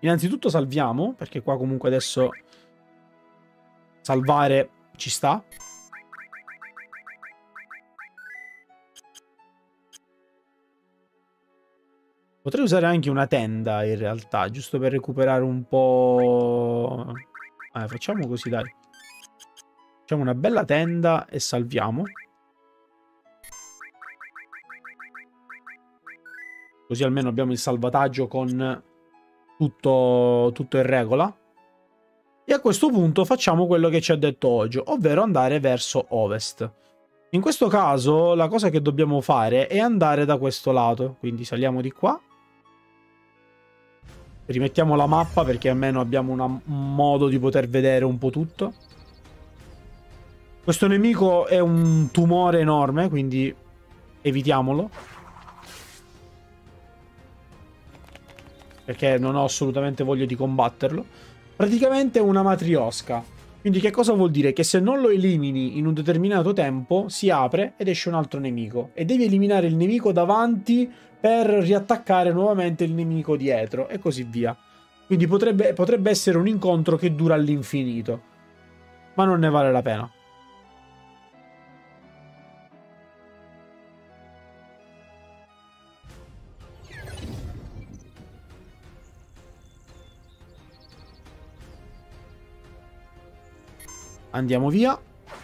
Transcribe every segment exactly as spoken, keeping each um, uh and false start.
Innanzitutto salviamo, perché qua comunque adesso salvare ci sta. Potrei usare anche una tenda in realtà, giusto per recuperare un po'... Eh, facciamo così, dai. Facciamo una bella tenda e salviamo. Così almeno abbiamo il salvataggio con tutto, tutto in regola. E a questo punto facciamo quello che ci ha detto oggi, ovvero andare verso ovest. In questo caso la cosa che dobbiamo fare è andare da questo lato. Quindi saliamo di qua. Rimettiamo la mappa perché almeno abbiamo una, un modo di poter vedere un po' tutto. Questo nemico è un tumore enorme, quindi evitiamolo. Perché non ho assolutamente voglia di combatterlo. Praticamente è una matriosca. Quindi che cosa vuol dire? Che se non lo elimini in un determinato tempo, si apre ed esce un altro nemico. E devi eliminare il nemico davanti per riattaccare nuovamente il nemico dietro. E così via. Quindi potrebbe, potrebbe essere un incontro che dura all'infinito. Ma non ne vale la pena. Andiamo via.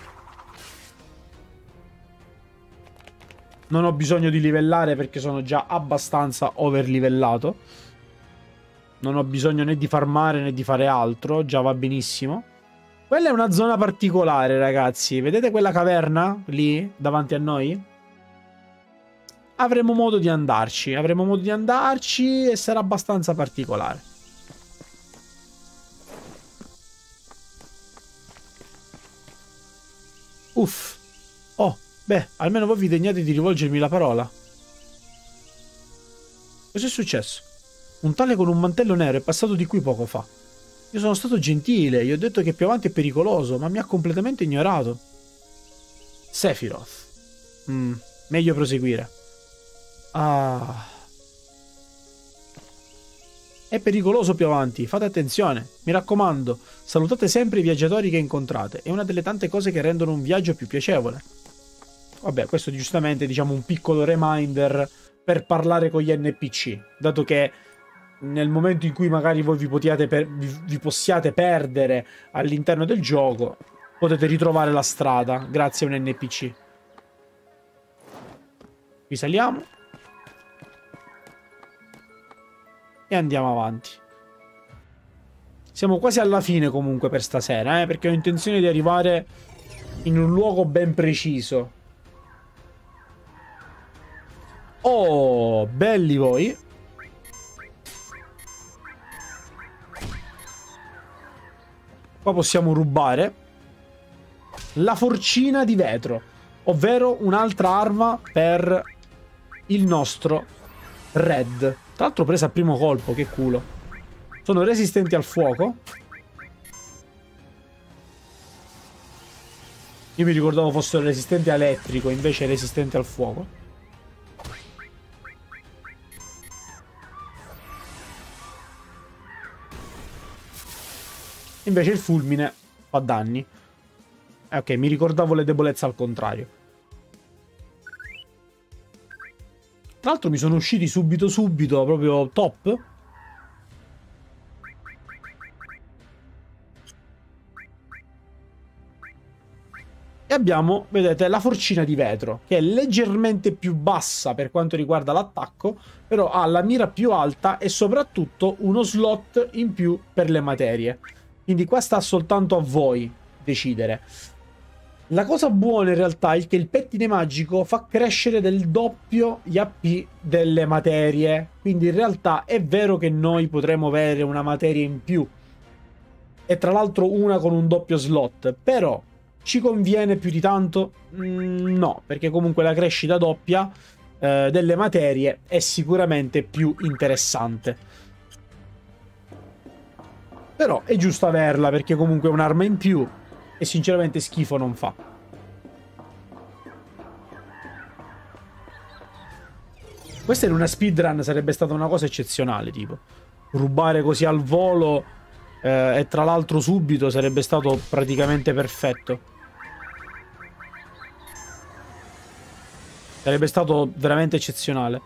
Non ho bisogno di livellare perché sono già abbastanza overlivellato. Non ho bisogno né di farmare né di fare altro. Già va benissimo. Quella è una zona particolare, ragazzi. Vedete quella caverna lì davanti a noi? Avremo modo di andarci. Avremo modo di andarci e sarà abbastanza particolare. Uff. Oh, beh, almeno voi vi degnate di rivolgermi la parola. Cos'è successo? Un tale con un mantello nero è passato di qui poco fa. Io sono stato gentile, gli ho detto che più avanti è pericoloso, ma mi ha completamente ignorato. Sephiroth. Mm, meglio proseguire. Ah. È pericoloso più avanti, fate attenzione. Mi raccomando, salutate sempre i viaggiatori che incontrate. È una delle tante cose che rendono un viaggio più piacevole. Vabbè, questo è giustamente, diciamo, un piccolo reminder per parlare con gli N P C. Dato che nel momento in cui magari voi vi, potiate per, vi, vi possiate perdere all'interno del gioco, potete ritrovare la strada grazie a un N P C. Risaliamo. E andiamo avanti. Siamo quasi alla fine comunque per stasera, eh, perché ho intenzione di arrivare in un luogo ben preciso. Oh, belli voi. Qua possiamo rubare la forcina di vetro, ovvero un'altra arma per il nostro Red. Tra l'altro presa al primo colpo, che culo. Sono resistenti al fuoco. Io mi ricordavo fossero resistenti a elettrico, invece è resistente al fuoco. Invece il fulmine fa danni. Eh, ok, mi ricordavo le debolezze al contrario. Tra l'altro mi sono usciti subito subito, proprio top. E abbiamo, vedete, la forcina di vetro, che è leggermente più bassa per quanto riguarda l'attacco, però ha la mira più alta e soprattutto uno slot in più per le materie. Quindi qua sta soltanto a voi decidere. La cosa buona in realtà è che il pettine magico fa crescere del doppio gli A P delle materie. Quindi in realtà è vero che noi potremo avere una materia in più. E tra l'altro una con un doppio slot. Però ci conviene più di tanto? Mm, no, perché comunque la crescita doppia eh, delle materie è sicuramente più interessante. Però è giusto averla perché comunque è un'arma in più. E sinceramente schifo non fa. Questa in una speedrun sarebbe stata una cosa eccezionale, tipo. rubare così al volo eh, e tra l'altro subito sarebbe stato praticamente perfetto. Sarebbe stato veramente eccezionale.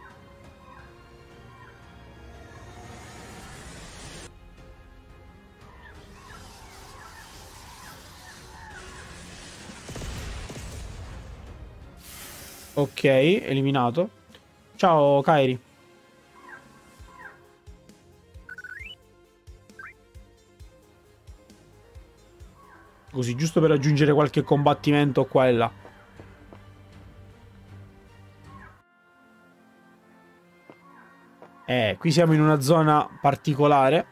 Ok, eliminato. Ciao, Kairi. Così, giusto per aggiungere qualche combattimento qua e là. Eh, qui siamo in una zona particolare.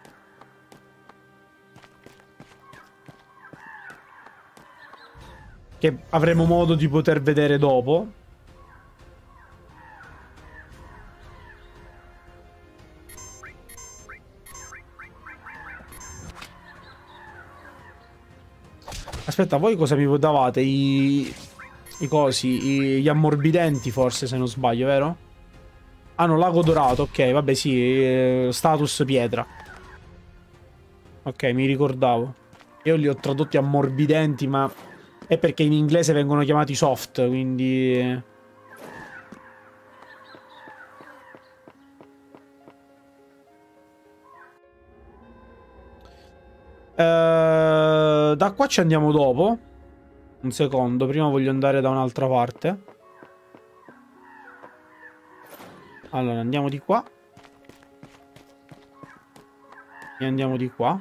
Che avremo modo di poter vedere dopo. Aspetta, voi cosa mi davate? I, i cosi, i, gli ammorbidenti forse, se non sbaglio, vero? Ah no, lago dorato, ok, vabbè sì, eh, status pietra. Ok, mi ricordavo. Io li ho tradotti ammorbidenti, ma è perché in inglese vengono chiamati soft, quindi... Uh, da qua ci andiamo dopo. Un secondo, prima voglio andare da un'altra parte. Allora, andiamo di qua. E andiamo di qua.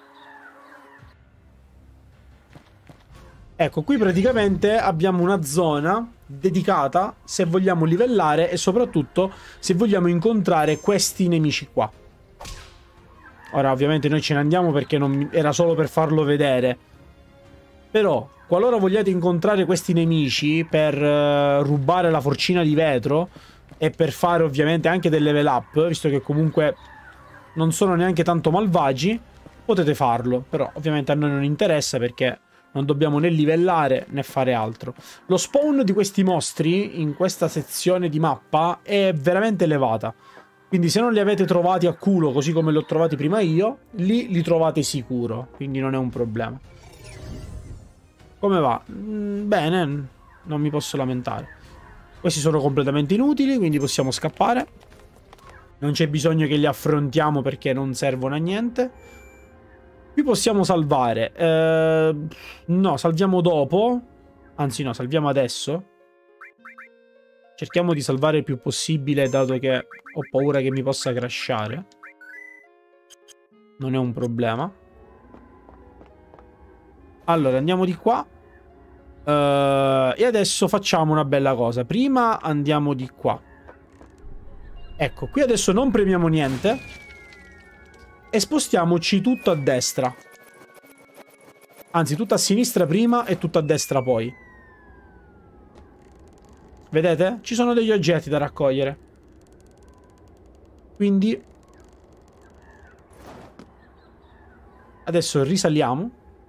Ecco, qui praticamente abbiamo una zona dedicata se vogliamo livellare e soprattutto se vogliamo incontrare questi nemici qua. Ora ovviamente noi ce ne andiamo perché non era solo per farlo vedere. Però qualora vogliate incontrare questi nemici per uh, rubare la forcina di vetro e per fare ovviamente anche del level up, visto che comunque non sono neanche tanto malvagi, potete farlo. Però ovviamente a noi non interessa perché non dobbiamo né livellare né fare altro. Lo spawn di questi mostri in questa sezione di mappa è veramente elevata. Quindi se non li avete trovati a culo così come li ho trovati prima io, lì li trovate sicuro. Quindi non è un problema. Come va? Mm, bene, non mi posso lamentare. Questi sono completamente inutili, quindi possiamo scappare. Non c'è bisogno che li affrontiamo perché non servono a niente. Qui possiamo salvare. Eh, no, salviamo dopo. Anzi no, salviamo adesso. Cerchiamo di salvare il più possibile, dato che ho paura che mi possa crashare. Non è un problema. Allora, andiamo di qua. Uh, e adesso facciamo una bella cosa. Prima andiamo di qua. Ecco, qui adesso non premiamo niente. E spostiamoci tutto a destra. Anzi, tutto a sinistra prima e tutto a destra poi. Vedete? Ci sono degli oggetti da raccogliere. Quindi adesso risaliamo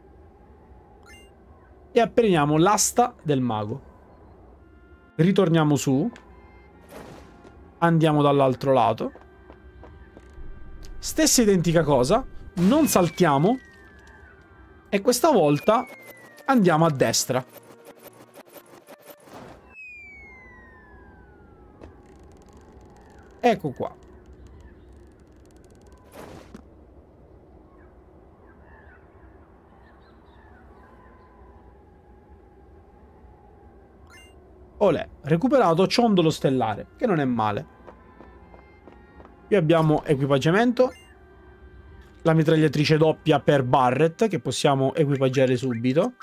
e apprendiamo l'asta del mago. Ritorniamo su. Andiamo dall'altro lato. Stessa identica cosa. Non saltiamo. E questa volta andiamo a destra. Ecco qua. Olè, recuperato ciondolo stellare, che non è male. Qui abbiamo equipaggiamento. La mitragliatrice doppia per Barret, che possiamo equipaggiare subito.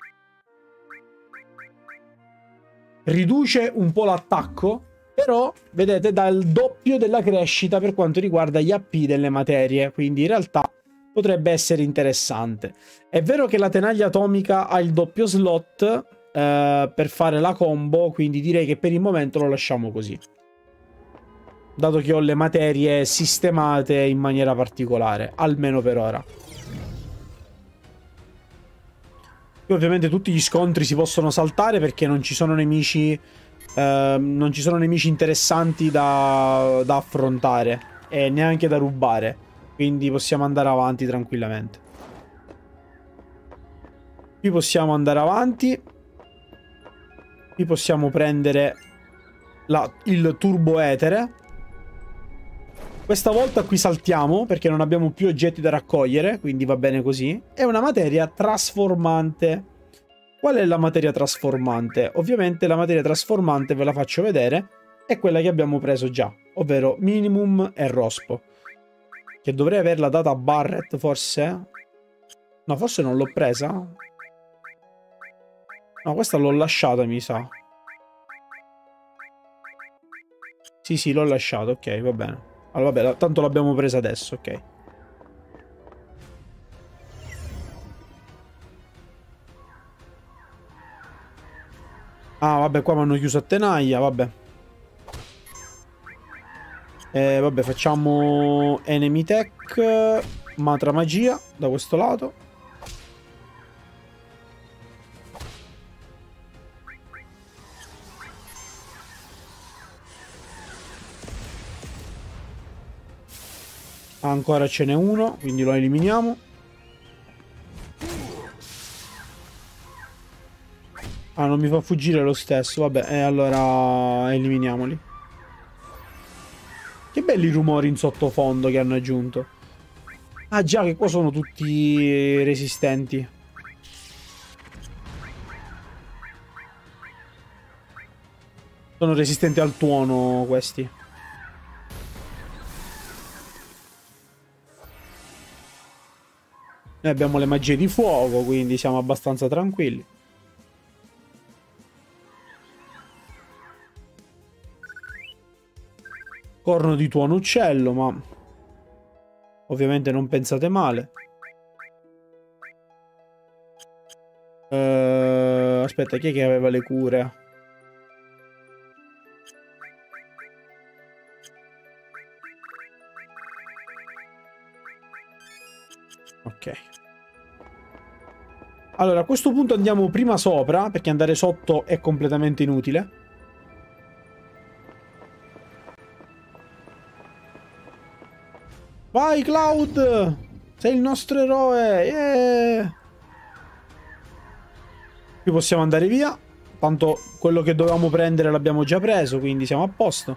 Riduce un po' l'attacco. Però, vedete, dà il doppio della crescita per quanto riguarda gli A P delle materie. Quindi in realtà potrebbe essere interessante. È vero che la tenaglia atomica ha il doppio slot eh, per fare la combo. Quindi direi che per il momento lo lasciamo così. Dato che ho le materie sistemate in maniera particolare. Almeno per ora. Qui ovviamente tutti gli scontri si possono saltare perché non ci sono nemici... Uh, non ci sono nemici interessanti da, da affrontare e neanche da rubare. Quindi possiamo andare avanti tranquillamente. Qui possiamo andare avanti. Qui possiamo prendere la, il turbo etere. Questa volta qui saltiamo perché non abbiamo più oggetti da raccogliere, quindi va bene così. È una materia trasformante. Qual è la materia trasformante? Ovviamente la materia trasformante, ve la faccio vedere, è quella che abbiamo preso già, ovvero Minimum e Rospo. Che dovrei averla data a Barret, forse? No, forse non l'ho presa. No, questa l'ho lasciata, mi sa. Sì, sì, l'ho lasciata, ok, va bene. Allora, vabbè, tanto l'abbiamo presa adesso, ok. Ah, vabbè, qua mi hanno chiuso a tenaglia, vabbè. Eh, vabbè, facciamo Enemy Tech, Matra Magia, da questo lato. Ancora ce n'è uno, quindi lo eliminiamo. Ah, non mi fa fuggire lo stesso, vabbè, e allora eliminiamoli. Che belli rumori in sottofondo che hanno aggiunto. Ah già, che qua sono tutti resistenti. Sono resistenti al tuono questi. Noi abbiamo le magie di fuoco, quindi siamo abbastanza tranquilli. Corno di tuono uccello, ma ovviamente non pensate male. Uh, aspetta, chi è che aveva le cure? Ok. Allora, a questo punto andiamo prima sopra, perché andare sotto è completamente inutile. Vai, Cloud! Sei il nostro eroe! Yeah! Qui possiamo andare via. Tanto quello che dovevamo prendere l'abbiamo già preso, quindi siamo a posto.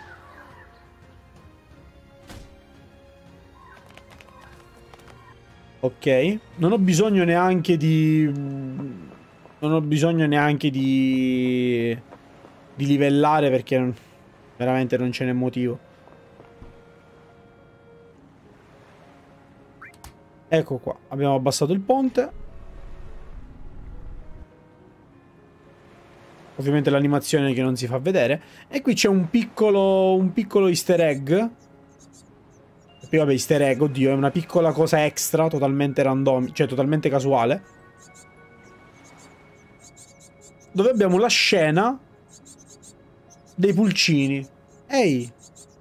Ok. Non ho bisogno neanche di... Non ho bisogno neanche di... Di livellare perché veramente non ce n'è motivo. Ecco qua. Abbiamo abbassato il ponte. Ovviamente l'animazione che non si fa vedere. E qui c'è un piccolo, un piccolo easter egg. E poi vabbè, easter egg, oddio, è una piccola cosa extra, totalmente random, cioè totalmente casuale. Dove abbiamo la scena dei pulcini. Ehi!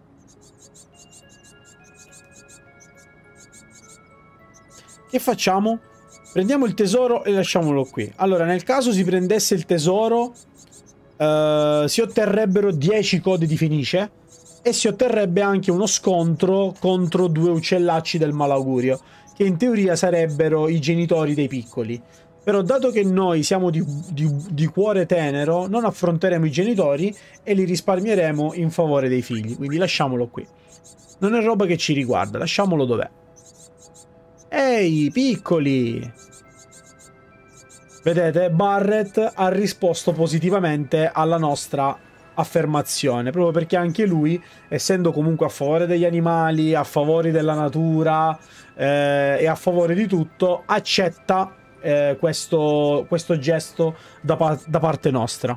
Che facciamo? Prendiamo il tesoro e lasciamolo qui. Allora, nel caso si prendesse il tesoro... Uh, si otterrebbero dieci codi di Fenice e si otterrebbe anche uno scontro contro due uccellacci del malaugurio, che in teoria sarebbero i genitori dei piccoli. Però dato che noi siamo di, di, di cuore tenero, non affronteremo i genitori e li risparmieremo in favore dei figli. Quindi lasciamolo qui. Non è roba che ci riguarda, lasciamolo dov'è. Ehi, piccoli! Vedete, Barret ha risposto positivamente alla nostra affermazione, proprio perché anche lui, essendo comunque a favore degli animali, a favore della natura eh, e a favore di tutto, accetta eh, questo, questo gesto da, pa da parte nostra.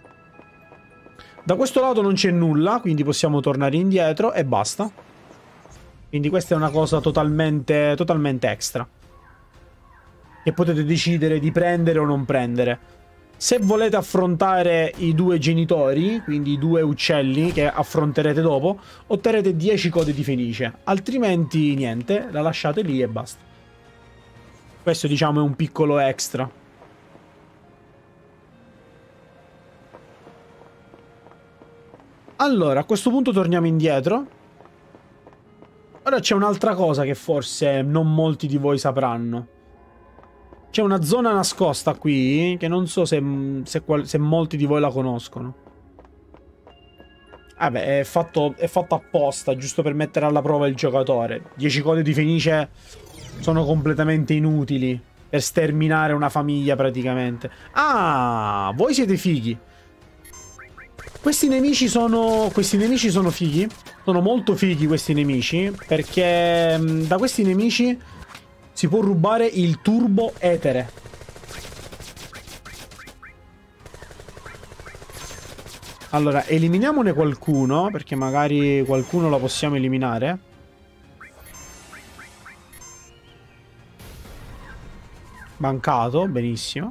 Da questo lato non c'è nulla, quindi possiamo tornare indietro e basta. Quindi questa è una cosa totalmente, totalmente extra. Che potete decidere di prendere o non prendere. Se volete affrontare i due genitori, quindi i due uccelli che affronterete dopo, otterrete dieci code di Fenice. Altrimenti niente, la lasciate lì e basta. Questo diciamo è un piccolo extra. Allora, a questo punto torniamo indietro. Ora c'è un'altra cosa che forse non molti di voi sapranno. C'è una zona nascosta qui che non so se, se, se molti di voi la conoscono. Vabbè, è fatto, è fatto apposta, giusto per mettere alla prova il giocatore. dieci code di Fenice sono completamente inutili per sterminare una famiglia praticamente. Ah, voi siete fighi. Questi nemici sono... Questi nemici sono fighi. Sono molto fighi questi nemici, perché da questi nemici si può rubare il turbo etere. Allora, eliminiamone qualcuno, perché magari qualcuno lo possiamo eliminare. Mancato, benissimo.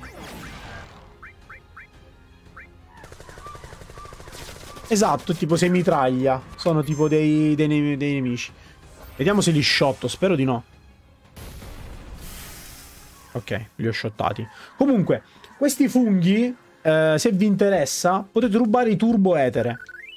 Esatto, tipo semitraglia. Sono tipo dei, dei, ne dei nemici. Vediamo se li shotto, spero di no. Ok, li ho shottati. Comunque, questi funghi, eh, se vi interessa, potete rubare i turbo etere.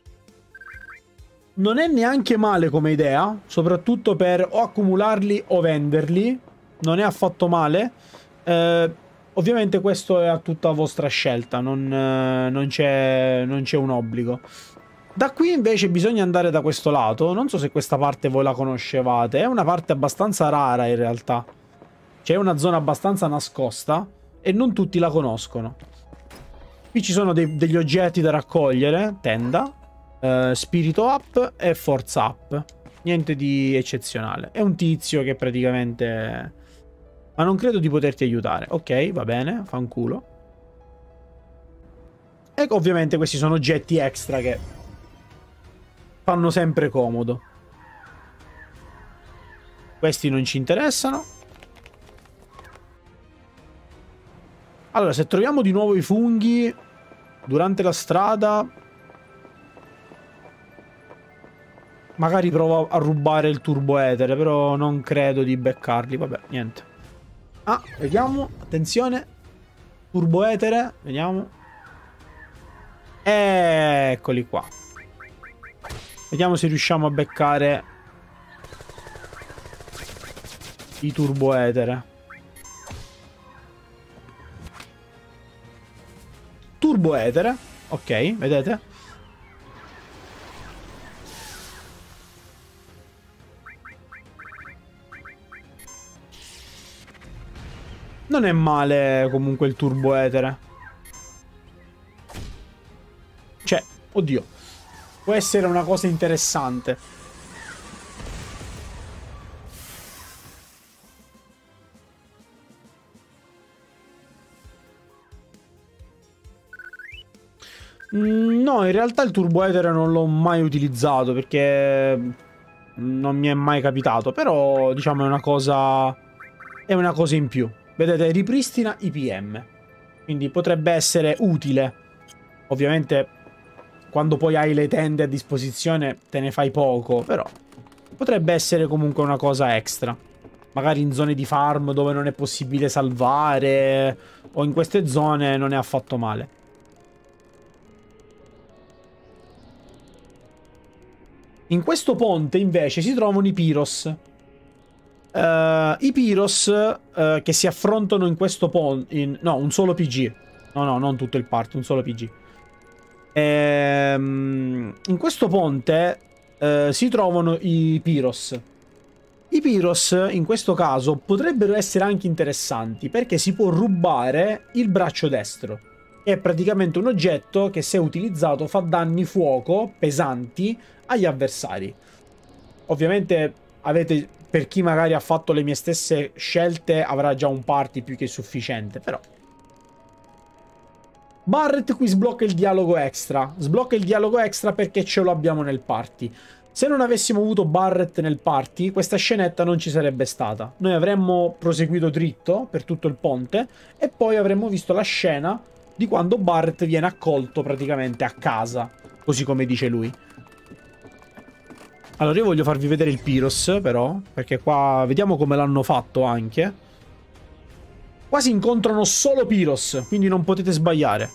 Non è neanche male come idea, soprattutto per o accumularli o venderli. Non è affatto male. Eh, ovviamente questo è a tutta vostra scelta, non, eh, non c'è non c'è un obbligo. Da qui invece bisogna andare da questo lato. Non so se questa parte voi la conoscevate. È una parte abbastanza rara in realtà. C'è una zona abbastanza nascosta e non tutti la conoscono. Qui ci sono dei, degli oggetti da raccogliere. Tenda, eh, spirito up e forza up. Niente di eccezionale. È un tizio che praticamente... Ma non credo di poterti aiutare. Ok, va bene, fa un culo. E ovviamente questi sono oggetti extra che fanno sempre comodo. Questi non ci interessano. Allora, se troviamo di nuovo i funghi durante la strada, magari provo a rubare il turbo etere, però non credo di beccarli. Vabbè, niente. Ah, vediamo, attenzione. Turbo etere, vediamo. Eccoli qua. Vediamo se riusciamo a beccare i turbo etere. Turbo etere, ok, vedete? Non è male comunque il turbo etere. Cioè, oddio, può essere una cosa interessante. No, in realtà il turbo etere non l'ho mai utilizzato perché non mi è mai capitato. Però, diciamo, è una cosa... È una cosa in più. Vedete, ripristina I P M. Quindi potrebbe essere utile. Ovviamente, quando poi hai le tende a disposizione, te ne fai poco. Però potrebbe essere comunque una cosa extra. Magari in zone di farm dove non è possibile salvare, o in queste zone non è affatto male. In questo ponte invece si trovano i Pyros. Uh, I Pyros uh, che si affrontano in questo ponte. No, un solo P G. No, no, non tutto il party, un solo P G. Ehm, in questo ponte uh, si trovano i Pyros. I Pyros in questo caso potrebbero essere anche interessanti perché si può rubare il braccio destro. È praticamente un oggetto che, se utilizzato, fa danni fuoco pesanti agli avversari. Ovviamente avete, per chi magari ha fatto le mie stesse scelte, avrà già un party più che sufficiente, però. Barret qui sblocca il dialogo extra. Sblocca il dialogo extra perché ce lo abbiamo nel party. Se non avessimo avuto Barret nel party, questa scenetta non ci sarebbe stata. Noi avremmo proseguito dritto per tutto il ponte e poi avremmo visto la scena di quando Barret viene accolto praticamente a casa, così come dice lui. Allora io voglio farvi vedere il Pyros, però, perché qua vediamo come l'hanno fatto anche. Qua si incontrano solo Pyros, quindi non potete sbagliare.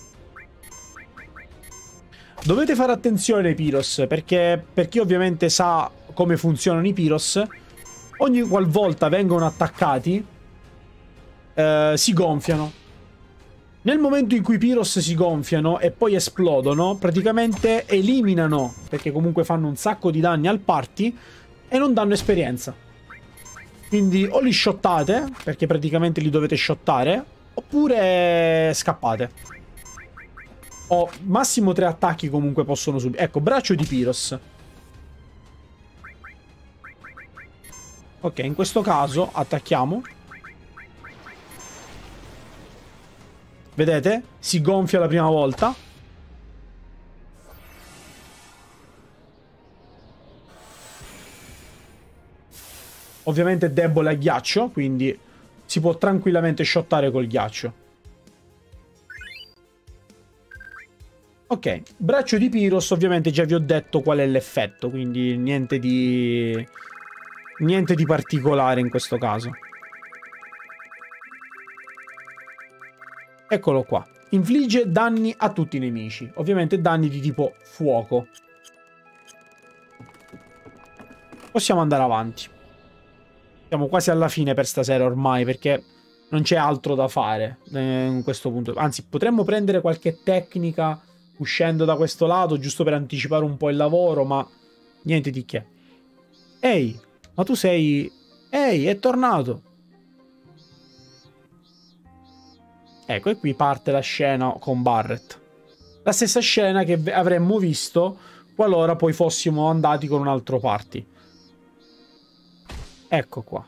Dovete fare attenzione ai Pyros, perché per chi ovviamente sa come funzionano i Pyros, ogni qualvolta vengono attaccati eh, si gonfiano. Nel momento in cui i Pyros si gonfiano e poi esplodono, praticamente eliminano, perché comunque fanno un sacco di danni al party, e non danno esperienza. Quindi o li shottate, perché praticamente li dovete shottare, oppure scappate. O massimo tre attacchi comunque possono subire. Ecco, braccio di Pyros. Ok, in questo caso attacchiamo. Vedete? Si gonfia la prima volta. Ovviamente è debole a ghiaccio, quindi si può tranquillamente shottare col ghiaccio. Ok, braccio di Pyros, ovviamente già vi ho detto qual è l'effetto, quindi niente di... niente di particolare in questo caso. Eccolo qua. Infligge danni a tutti i nemici. Ovviamente danni di tipo fuoco. Possiamo andare avanti. Siamo quasi alla fine per stasera ormai, perché non c'è altro da fare eh, in questo punto. Anzi, potremmo prendere qualche tecnica uscendo da questo lato, giusto per anticipare un po' il lavoro, ma niente di che. Ehi, ma tu sei... Ehi, è tornato! Ecco, e qui parte la scena con Barret. La stessa scena che avremmo visto qualora poi fossimo andati con un altro party. Ecco qua.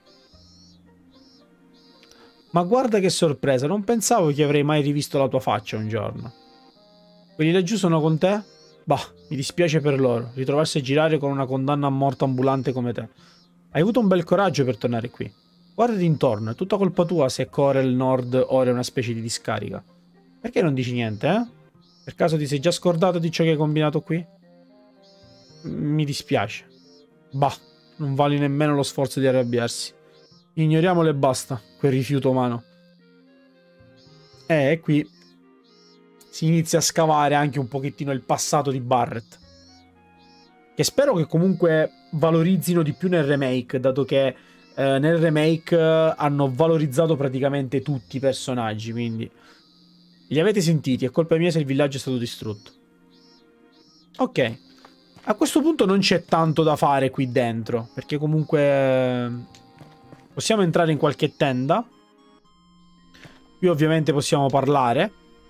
Ma guarda che sorpresa, non pensavo che avrei mai rivisto la tua faccia un giorno. Quelli laggiù sono con te? Bah, mi dispiace per loro, ritrovarsi a girare con una condanna a morte ambulante come te. Hai avuto un bel coraggio per tornare qui. Guardati intorno, è tutta colpa tua se Corel Nord ora è una specie di discarica. Perché non dici niente, eh? Per caso ti sei già scordato di ciò che hai combinato qui? Mi dispiace. Bah, non vale nemmeno lo sforzo di arrabbiarsi. Ignoriamolo e basta, quel rifiuto umano. Eh, e qui si inizia a scavare anche un pochettino il passato di Barret. Che spero che comunque valorizzino di più nel remake, dato che eh, nel remake hanno valorizzato praticamente tutti i personaggi, quindi li avete sentiti, è colpa mia se il villaggio è stato distrutto. Ok, a questo punto non c'è tanto da fare qui dentro, perché comunque eh, possiamo entrare in qualche tenda. Qui ovviamente possiamo parlare,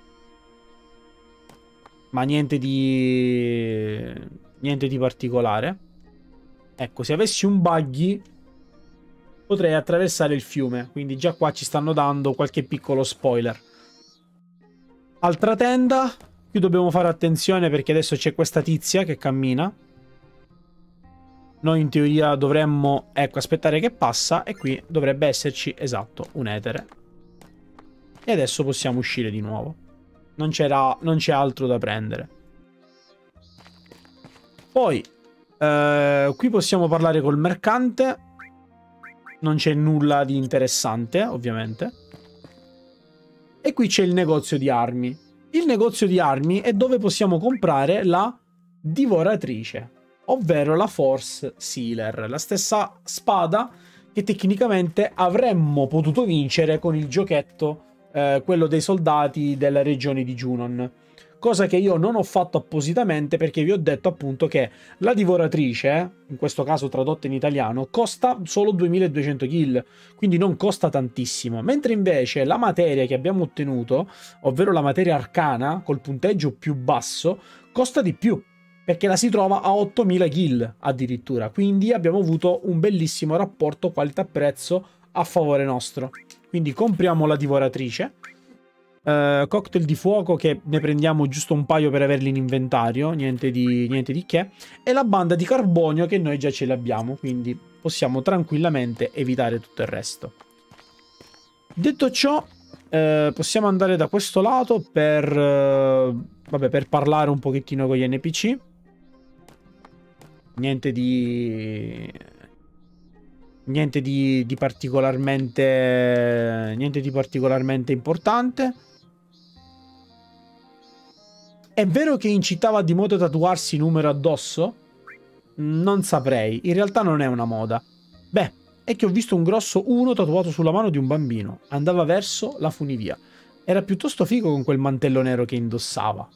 ma niente di niente di particolare. Ecco, se avessi un buggy potrei attraversare il fiume, quindi già qua ci stanno dando qualche piccolo spoiler. Altra tenda. Qui dobbiamo fare attenzione perché adesso c'è questa tizia che cammina. Noi in teoria dovremmo, ecco, aspettare che passa, e qui dovrebbe esserci, esatto, un etere. E adesso possiamo uscire di nuovo. Non c'era, non c'è altro da prendere. Poi eh, qui possiamo parlare col mercante. Non c'è nulla di interessante, ovviamente. E qui c'è il negozio di armi. Il negozio di armi è dove possiamo comprare la divoratrice, ovvero la Force Sealer, la stessa spada che tecnicamente avremmo potuto vincere con il giochetto, eh, quello dei soldati della regione di Junon. Cosa che io non ho fatto appositamente, perché vi ho detto appunto che la divoratrice, in questo caso tradotta in italiano, costa solo duemiladuecento kill, quindi non costa tantissimo, mentre invece la materia che abbiamo ottenuto, ovvero la materia arcana col punteggio più basso, costa di più, perché la si trova a ottomila kill addirittura, quindi abbiamo avuto un bellissimo rapporto qualità-prezzo a favore nostro. Quindi compriamo la divoratrice. Uh, cocktail di fuoco che ne prendiamo giusto un paio per averli in inventario, niente di, niente di che, e la banda di carbonio che noi già ce l'abbiamo, quindi possiamo tranquillamente evitare tutto il resto. Detto ciò, uh, possiamo andare da questo lato per, uh, vabbè, per parlare un pochettino con gli N P C. Niente di... Niente di, di particolarmente... Niente di particolarmente importante. È vero che incitava a Dimoto a tatuarsi numero addosso? Non saprei, in realtà non è una moda. Beh, è che ho visto un grosso uno tatuato sulla mano di un bambino. Andava verso la funivia. Era piuttosto figo con quel mantello nero che indossava.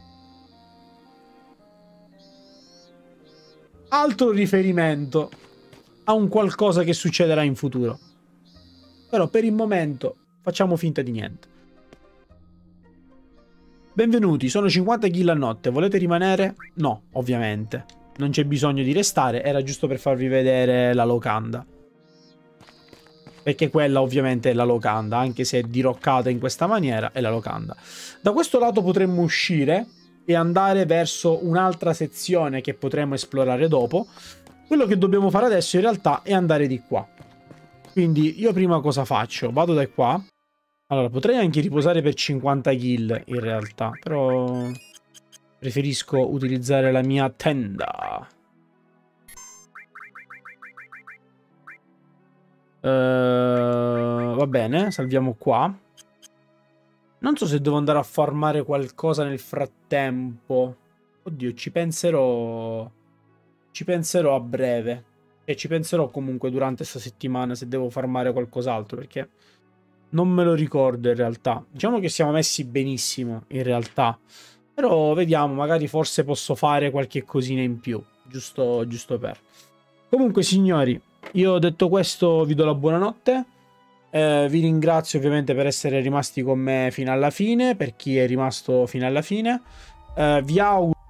Altro riferimento a un qualcosa che succederà in futuro. Però per il momento facciamo finta di niente. Benvenuti, sono cinquanta kill a notte, volete rimanere? No, ovviamente. Non c'è bisogno di restare, era giusto per farvi vedere la locanda. Perché quella ovviamente è la locanda, anche se è diroccata in questa maniera, è la locanda. Da questo lato potremmo uscire e andare verso un'altra sezione che potremmo esplorare dopo. Quello che dobbiamo fare adesso in realtà è andare di qua. Quindi io prima cosa faccio? Vado da qua. Allora, potrei anche riposare per cinquanta kill in realtà, però preferisco utilizzare la mia tenda. Uh, va bene, salviamo qua. Non so se devo andare a farmare qualcosa nel frattempo. Oddio, ci penserò. Ci penserò a breve. E ci penserò comunque durante questa settimana se devo farmare qualcos'altro, perché non me lo ricordo in realtà. Diciamo che siamo messi benissimo in realtà. Però vediamo, magari forse posso fare qualche cosina in più. Giusto, giusto per. Comunque signori, io detto questo vi do la buonanotte. Eh, vi ringrazio ovviamente per essere rimasti con me fino alla fine. Per chi è rimasto fino alla fine. Eh, vi auguro